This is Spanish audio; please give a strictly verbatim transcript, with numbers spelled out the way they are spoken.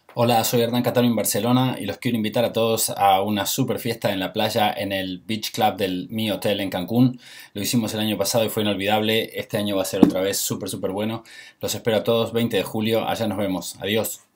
Hola, soy Hernán Catano en Barcelona y los quiero invitar a todos a una super fiesta en la playa en el Beach Club del Mi Hotel en Cancún. Lo hicimos el año pasado y fue inolvidable. Este año va a ser otra vez súper súper bueno. Los espero a todos, veinte de julio. Allá nos vemos. Adiós.